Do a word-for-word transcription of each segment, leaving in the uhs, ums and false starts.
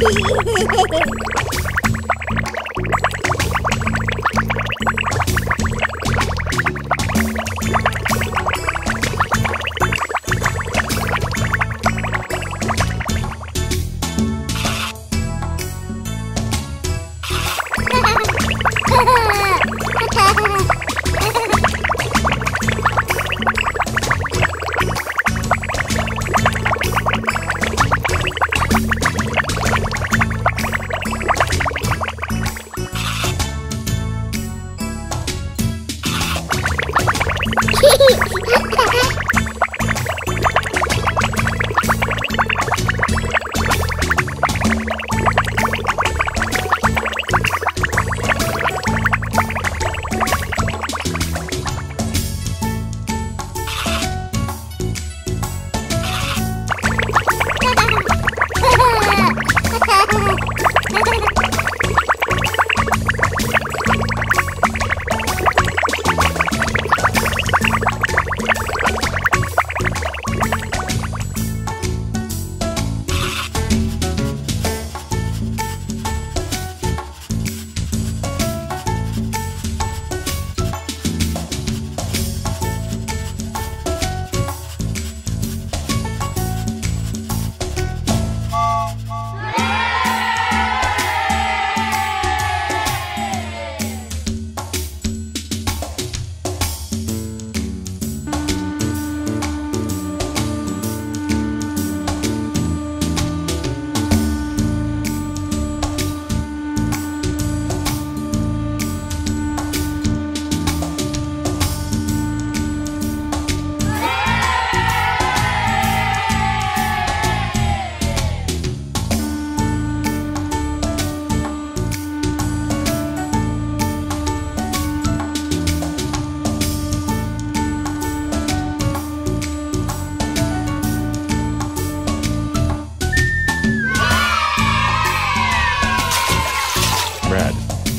Red.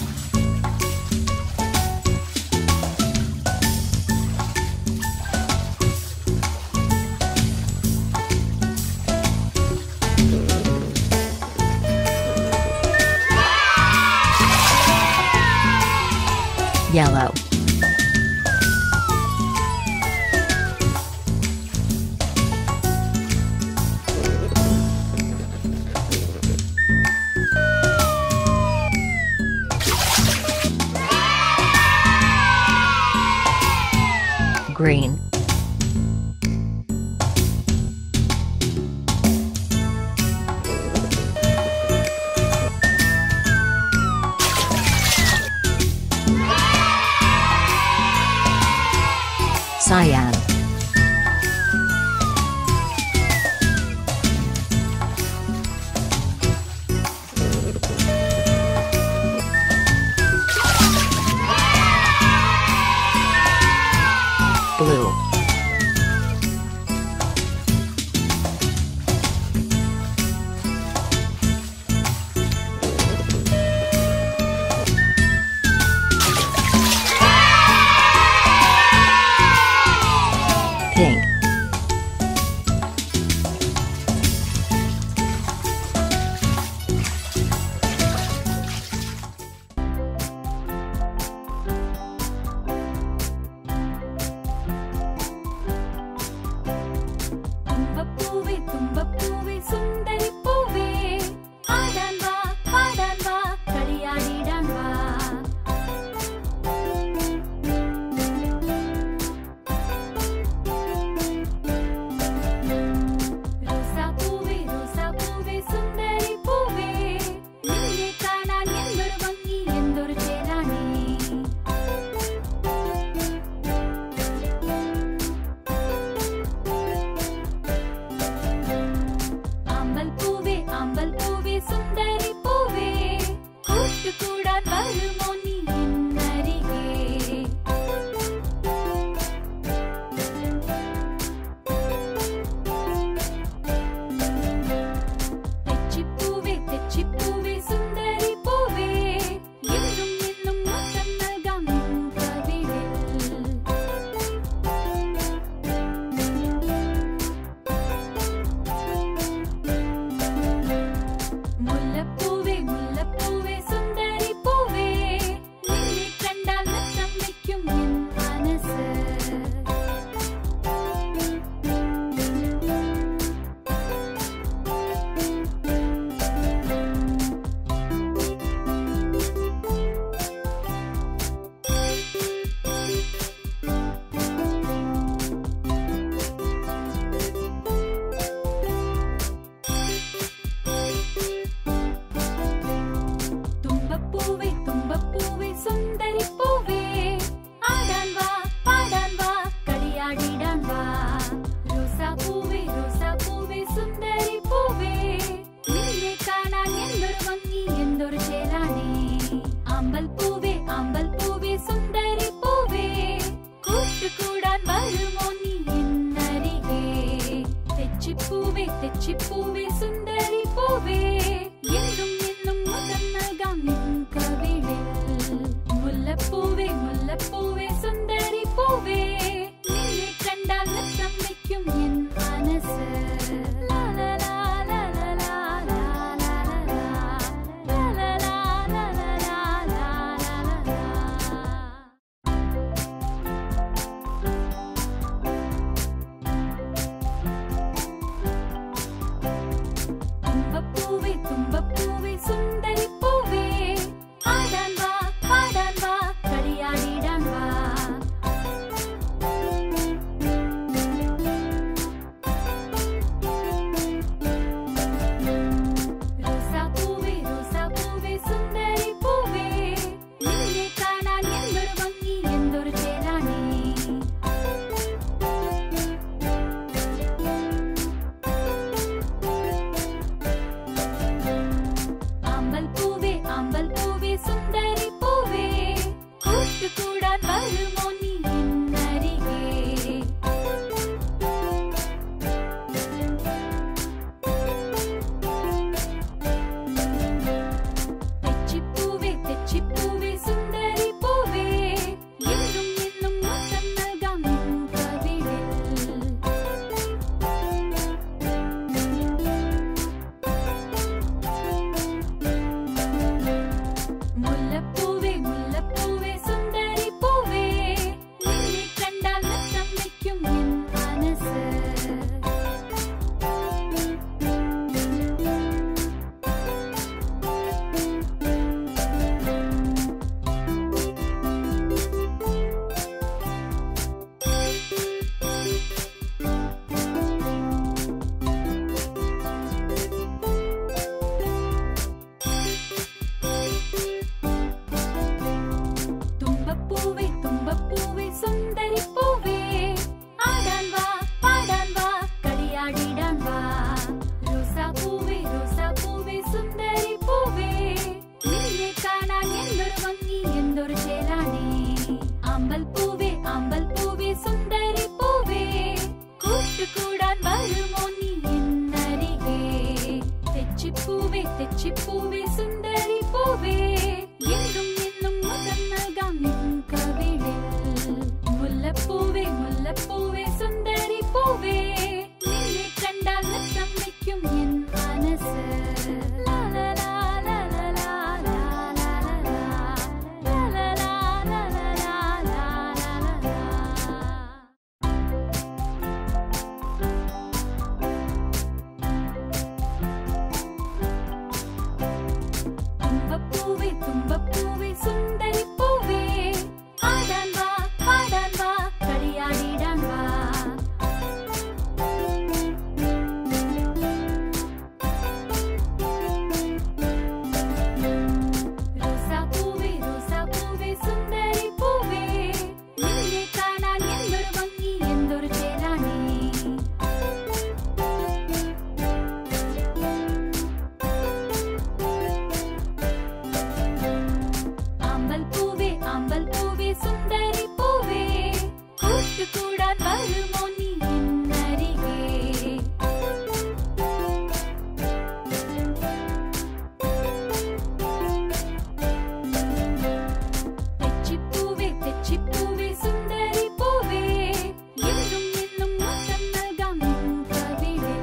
Yellow. Green. Cyan. Blue. Pink. തുമ്പപ്പൂവേ തുമ്പപ്പൂവേ സുന്ദരി പൂവേ ആടാൻ വാ പാടാൻ വാ കളിയാടിടാൻ വാ റോസാപ്പൂവേ റോസാപ്പൂവേ സുന്ദരി പൂവേ നിന്നെ കാണാൻ എന്തൊരു ഭംഗി എന്തൊരു ചേലാണേ അമ്പൽപ്പൂവേ അമ്പൽപ്പൂവേ സുന്ദരി പൂവേ കൂട്ടുകൂടാൻ വരുമോ നീ എന്നരികെ തെച്ചിപ്പൂവേ തെച്ചിപ്പൂവേ സുന്ദരി പൂവേ എന്നും എന്നും മുത്തം നൽകാം കവിളിൽ മുല്ല അമ്പൽ പൂവേ അമ്പൽ പൂവേ സുന്ദരി പൂവേ കൂട്ടുകൂടാൻ വരുമോ നീ എന്നരികെ തെച്ചിപ്പൂവേ തെച്ചിപ്പൂവേ സുന്ദരി പൂവേ എന്നും എന്നും മുതം നൽകാം നിൻ കവിളിൽ മുല്ലപ്പൂവേ മുല്ലപ്പൂവേ സുന്ദരി പൂവേ നിന്നെ കണ്ടാൽ നൃത്തം വയ്ക്കും എൻ മനസ്സ് തുമ്പപ്പൂവേ തുമ്പപ്പൂവേ സുന്ദരി പൂവേ ആടാൻ വാ പാടാൻ വാ കളിയാടിടാൻ വാ റോസാപ്പൂവേ റോസാപ്പൂവേ സുന്ദരി പൂവേ നിന്നെ കാണാൻ എന്തൊരു ഭംഗി എന്തൊരു ചേരാണി അമ്പൽ പൂവേ അമ്പൽ പൂവേ സുന്ദരി പൂവേ കൂട്ടുകൂടാൻ വരുമോ നീ എന്നരികെ തെച്ചിപ്പൂവേ തെച്ചിപ്പൂവേ സുന്ദരി പൂവേ എന്നും എന്നും മുത്തം നൽകാം നിൻ കവിളിൽ മുല്ലപ്പൂവേ മുല്ലപ്പൂവേ സുന്ദരി പൂവേ നിന്നെ കണ്ടാൽ നൃത്തം വയ്ക്കും എൻ മനസ്സ് തുമ്പപ്പൂവേ തുമ്പപ്പൂവേ സുന്ദരി പൂവേ ആടാൻ വാ പാടാൻ വാ കളിയാടിടാൻ വാ റോസാപ്പൂവേ റോസാപ്പൂവേ സുന്ദരി പൂവേ നിന്നെ കാണാൻ എന്തൊരു ഭംഗി എന്തൊരു ചേരാണി അമ്പൽ പൂവേ അമ്പൽ പൂവേ സുന്ദരി പൂവേ കൂട്ടുകൂടാൻ വരുമോ നീ എന്നരികെ തെച്ചിപ്പൂവേ തെച്ചിപ്പൂവേ സുന്ദരി പൂവേ എന്നും എന്നും മുതം നൽകാം നിൻ കവിളിൽ മുല്ലപ്പൂവേ മുല്ലപ്പൂവേ സുന്ദരി പൂവേ നിന്നെ കണ്ടാൽ നൃത്തം വയ്ക്കും എൻ മനസ്സ് തുമ്പപ്പൂവേ തുമ്പപ്പൂവേ സുന്ദരി പൂവേ ആടാൻ വാ പാടാൻ വാ കളിയാടിടാൻ വാ റോസാപ്പൂവേ റോസാപ്പൂവേ സുന്ദരി പൂവേ നിന്നെ കാണാൻ എന്തൊരു ഭംഗി എന്തൊരു ചേരാണി അമ്പൽ പൂവേ അമ്പൽ പൂവേ സുന്ദരി പൂവേ കൂട്ടുകൂടാൻ വരുമോ നീ എന്നരികെ തെച്ചിപ്പൂവേ തെച്ചിപ്പൂവേ സുന്ദരി പൂവേ എന്നും എന്നും മുത്തം നൽകാം നിൻ കവിളിൽ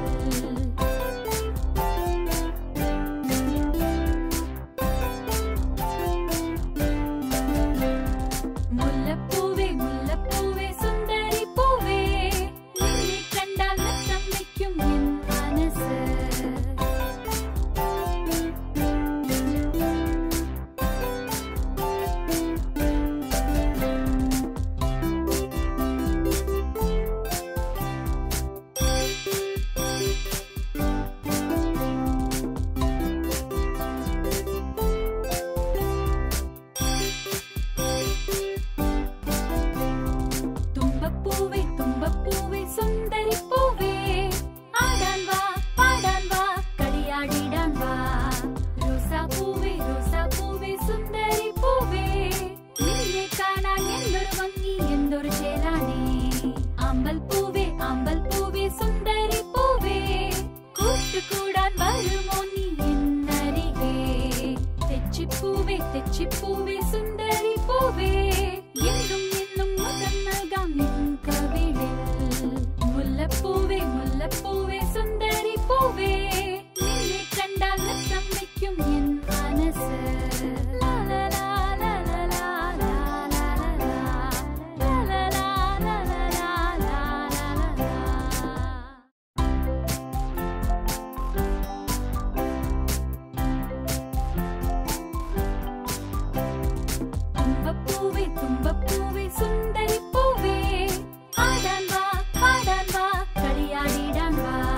മുല്ല എന്തൊരു ചേലാണേ അമ്പൽ പൂവേ അമ്പൽ പൂവേ സുന്ദരി പൂവേ കൂട്ടുകൂടാൻ വരുമോ നീ എന്നരികെ തെച്ചിപ്പൂവേ തെച്ചിപ്പൂവേ സുന്ദരി പൂവേ എന്നും എന്നും മുതൽ നൽകാം നിൻ കവിളിൽ മുല്ലപ്പൂവേ മുല്ലപ്പൂവേ സുന്ദരി പൂവേ നിന്നെ കണ്ടാൽ നൃത്തം വയ്ക്കും എൻ മനസ്സ് തുമ്പപ്പൂവേ തുമ്പപ്പൂവേ സുന്ദരി പൂവേ ആടാൻ വാ പാടാൻ വാ കളിയാടിടാൻ വാ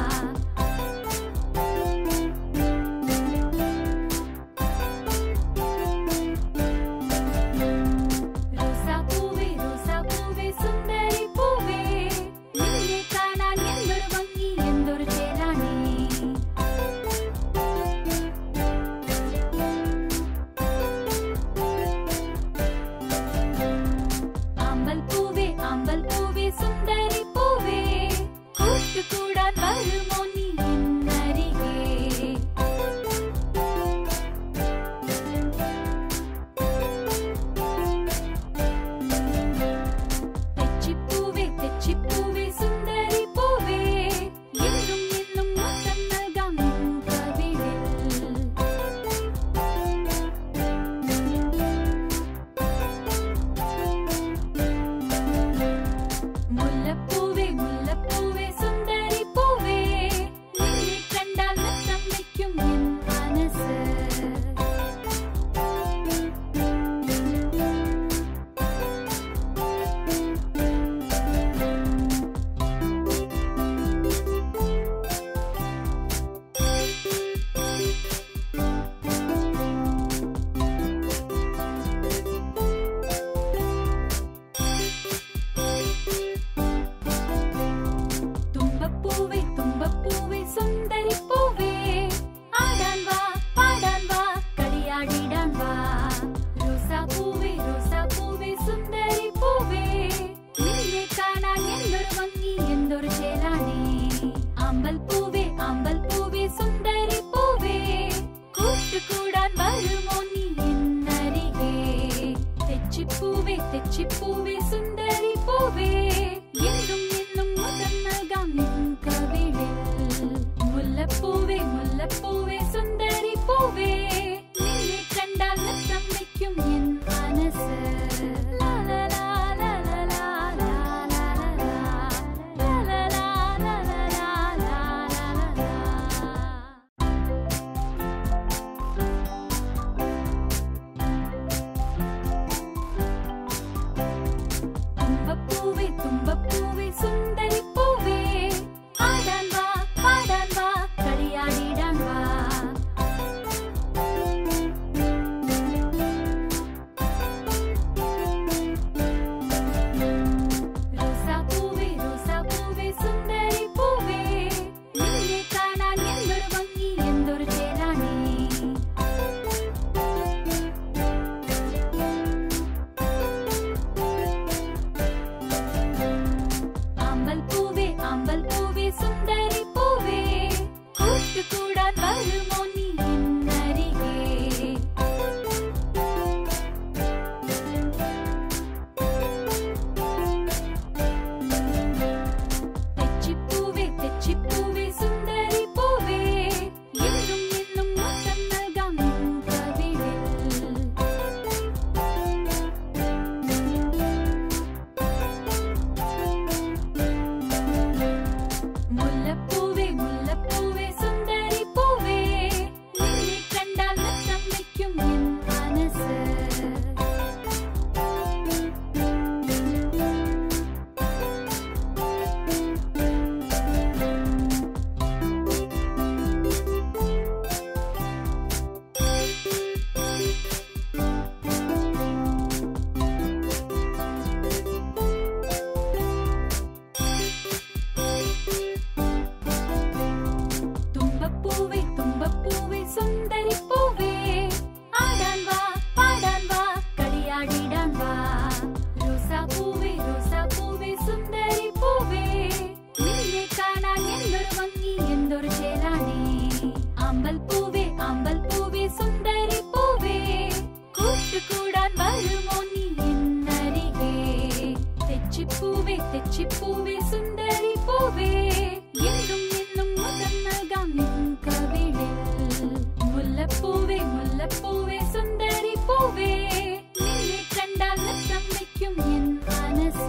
വരുമോ നീ എന്നരികെ തെച്ചിപ്പൂവേ തെച്ചിപ്പൂവേ സുന്ദരി പൂവേ എന്നും എന്നും മുതം നൽകാം നിൻ കവിളിൽ മുല്ലപ്പൂവേ മുല്ലപ്പൂവേ സുന്ദരി പൂവേ നിന്നെ കണ്ടാൽ നൃത്തം വയ്ക്കും എൻ മനസ്സ്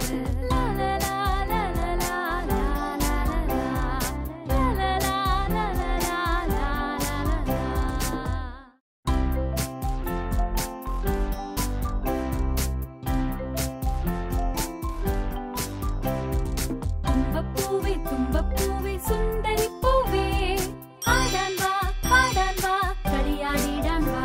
തുമ്പപ്പൂവേ തുമ്പപ്പൂവേ സുന്ദരി പൂവേ ആടാൻ വാ പാടാൻ വാ കളിയാടിടാൻ വാ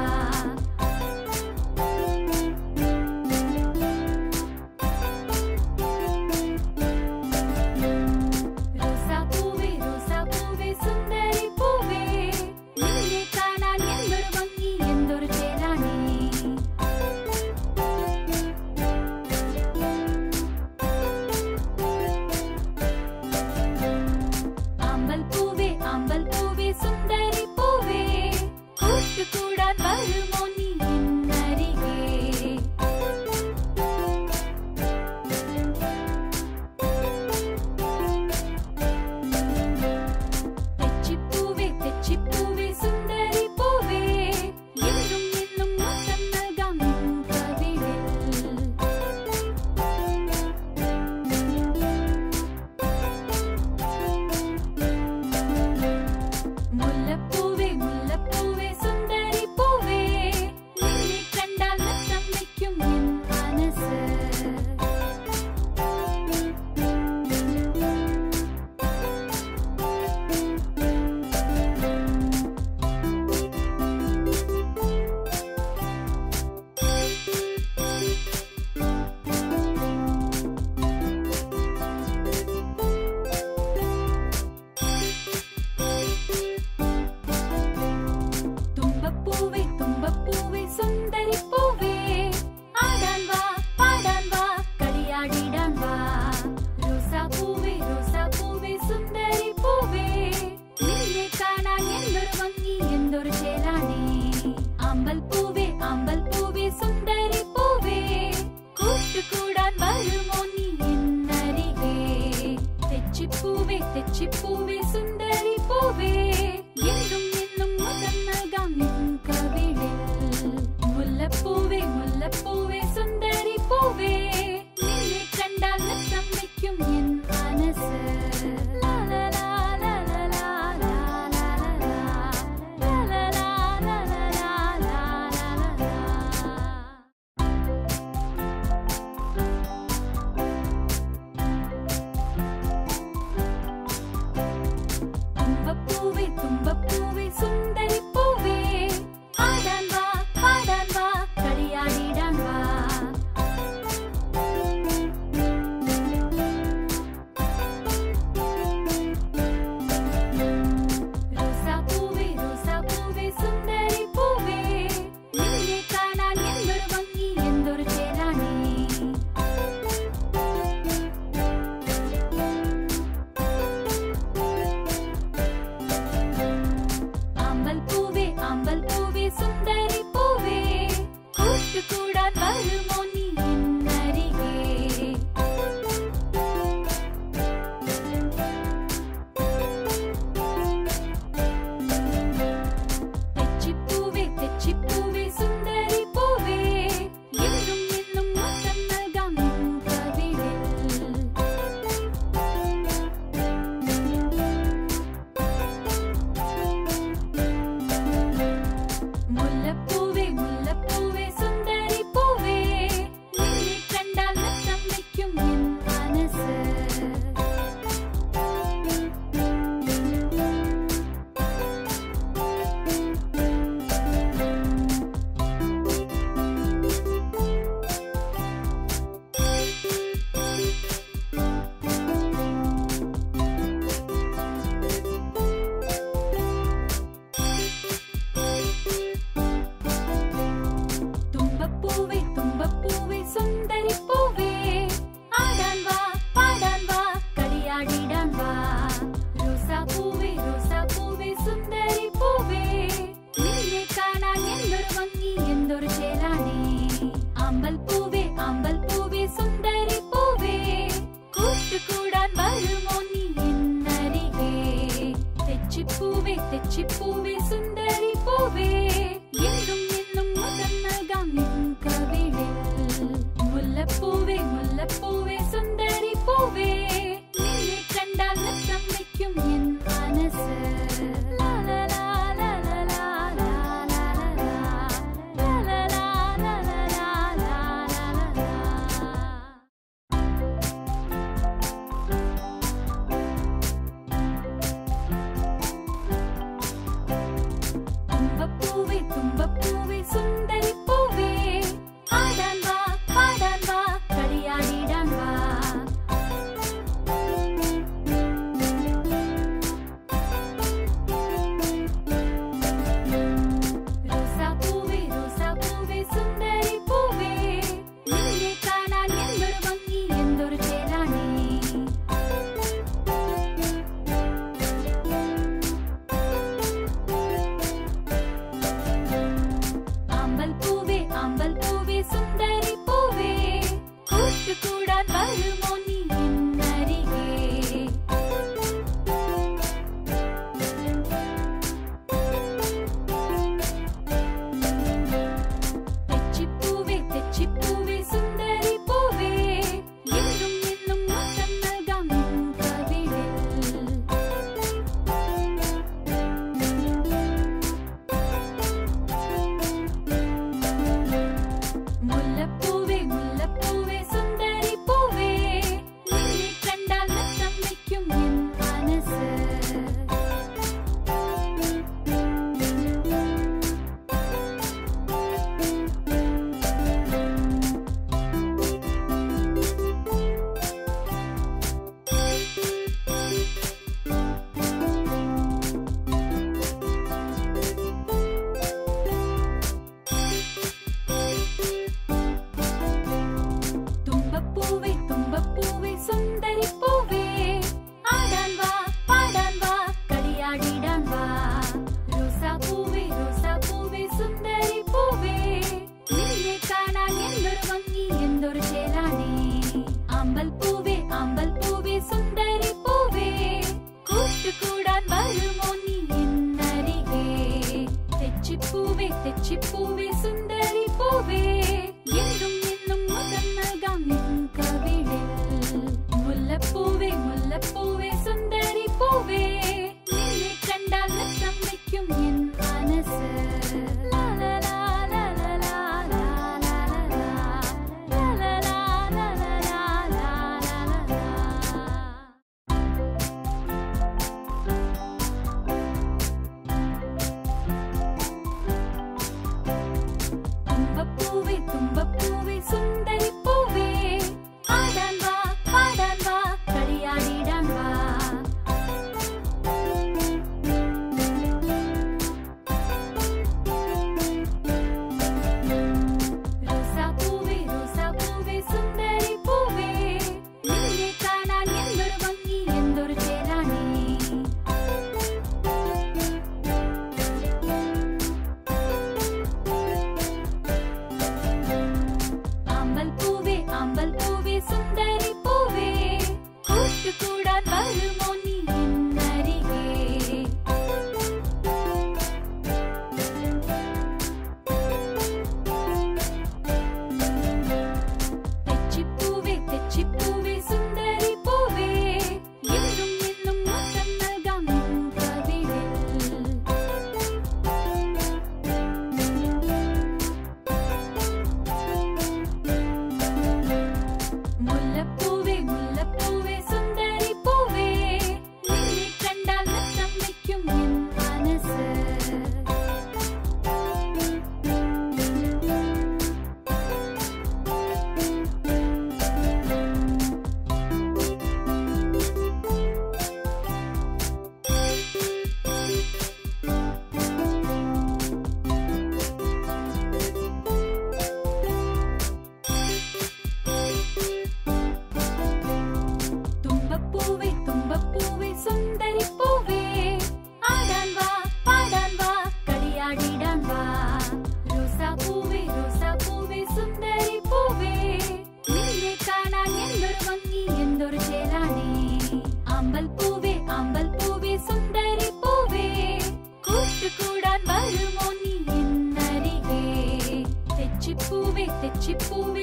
റോസാപ്പൂവേ റോസാപ്പൂവേ സുന്ദരി പൂവേ നിന്നെ കാണാൻ എന്തൊരു ഭംഗി എന്തൊരു ചേരാണി അമ്പൽപ്പൂവേ അമ്പൽപ്പൂവേ സുന്ദരി പൂവേ കൂട്ടുകൂടാൻ വരുമോ നീ എന്നരികെ തെച്ചിപ്പൂവേ തെച്ചിപ്പൂവേ സുന്ദരി പൂവേ എന്നും എന്നും മുത്തം നൽകാം നിൻ കവിളിൽ മുല്ലപ്പൂവേ മുല്ലപ്പൂവേ സുന്ദരി പൂവേ നിന്നെ കണ്ടാൽ നൃത്തം വയ്ക്കും എൻ മനസ്സ് തുമ്പപ്പൂവേ തുമ്പപ്പൂവേ സുന്ദരി പൂവേ ആടാൻ വാ പാടാൻ വാ കളിയാടിടാൻ വാ റോസാപ്പൂവേ റോസാപ്പൂവേ സുന്ദരി പൂവേ നിന്നെ കാണാൻ എന്തൊരു ഭംഗി എന്തൊരു ചേരാണി അമ്പൽപ്പൂവേ അമ്പൽപ്പൂവേ സുന്ദരി പൂവേ കൂട്ടുകൂടാൻ വരുമോ നീ എന്നരികെ തെച്ചിപ്പൂവേ തെച്ചിപ്പൂവേ സുന്ദരി പൂവേ എന്നും എന്നും മുതം നൽകാം നിൻ കവിളിൽ മുല്ലപ്പൂവേ മുല്ലപ്പൂവേ സുന്ദരി പൂവേ നിന്നെ കണ്ടാൽ നൃത്തം വയ്ക്കും എൻ മനസ്സ് തുമ്പപ്പൂവേ തുമ്പപ്പൂവേ സുന്ദരി പൂവേ ആടാൻ വാ പാടാൻ വാ കളിയാടിടാൻ വാ റോസാപ്പൂവേ റോസാപ്പൂവേ സുന്ദരി പൂവേ നിന്നെ കാണാൻ എന്തൊരു ഭംഗി എന്തൊരു ചേരാണി അമ്പൽപ്പൂവേ അമ്പൽപ്പൂവേ സുന്ദരി പൂവേ കൂട്ടുകൂടാൻ വരുമോ നീ എന്നരികെ തെച്ചിപ്പൂവേ തെച്ചിപ്പൂവേ സുന്ദരി പൂവേ എന്നും എന്നും മുത്തം നൽകാം നിൻ കവിളിൽ മുല്ലപ്പൂവേ മുല്ലപ്പൂവേ സുന്ദരി പൂവേ ആമ്പൽ പൂവേ ആമ്പൽ പൂവേ സുന്ദരി പൂവേ കൂട്ടുകൂടാൻ വരുമോ നീ എന്നരികെ തെച്ചിപ്പൂവേ തെച്ചിപ്പൂവേ സുന്ദരി പൂവേ എന്നും എന്നും മുതൽ നൽകാം നിൻ കവിളിൽ മുല്ലപ്പൂവേ മുല്ലപ്പൂവേ സുന്ദരി പൂവേ നിന്നെ കണ്ടാൽ നൃത്തം വയ്ക്കും എൻ മനസ്സ് തുമ്പപ്പൂവേ തുമ്പപ്പൂവേ സുന്ദരി പൂവേ ആടാൻ വാ പാടാൻ വാ കളിയാടിടാൻ വാ റോസാപ്പൂവേ റോസാപ്പൂവേ സുന്ദരി പൂവേ നിന്നെ കാണാൻ എന്തൊരു ഭംഗി എന്തൊരു ചേലാണി ആമ്പൽ പൂവേ ആമ്പൽ പൂവേ സുന്ദരി പൂവേ കൂട്ടുകൂടാൻ വരുമോ നീ എന്നരികെ തെച്ചിപ്പൂവേ തെച്ചിപ്പൂവേ സുന്ദരി പൂവേ എന്നും എന്നും മുത്തം നൽകാം നിൻ കവിളിൽ മുല്ലപ്പൂവേ മുല്ലപ്പൂവേ സുന്ദരി പൂവേ നിന്നെ കണ്ടാൽ നൃത്തം വയ്ക്കും എൻ മനസ്സ് തുമ്പപ്പൂവേ തുമ്പപ്പൂവേ സുന്ദരി പൂവേ ആടാൻ വാ പാടാൻ വാ കളിയാടിടാൻ വാ റോസാപ്പൂവേ റോസാപ്പൂവേ സുന്ദരി പൂവേ നിന്നെ കാണാൻ എന്തൊരു ഭംഗി എന്തൊരു ചേലാണി ആമ്പൽ പൂവേ ആമ്പൽ പൂവേ സുന്ദരി പൂവേ കൂട്ടുകൂടാൻ വരുമോ നീ എന്നരികെ തെച്ചിപ്പൂവേ തെച്ചിപ്പൂവേ സുന്ദരി പൂവേ എന്നും എന്നും മുതൽ നൽകാം നിൻ കവിളിൽ മുല്ലപ്പൂവേ മുല്ലപ്പൂവേ സുന്ദരി പൂവേ നിന്നെ കണ്ടാൽ നൃത്തം വയ്ക്കും എൻ മനസ്സ് ലാ ലാ ലാ ലാ ലാ ലാ ലാ ലാ ലാ ലാ ലാ ലാ ലാ ലാ ലാ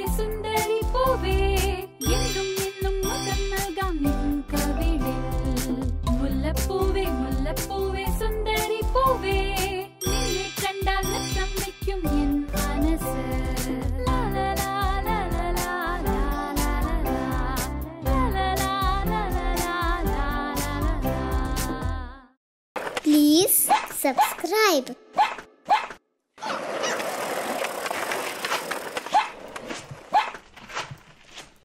സുന്ദരി പൂവേ എന്നും എന്നും മുതം നൽകാം നിൻ കവിളിൽ മുല്ലപ്പൂവേ മുല്ലപ്പൂവേ സുന്ദരി പൂവേ നിന്നെ കണ്ടാൽ നൃത്തം വയ്ക്കും എൻ മനസ്സ് ലാ ലാ ലാ ലാ ലാ ലാ ലാ ലാ ലാ ലാ ലാ ലാ ലാ ലാ. Please subscribe.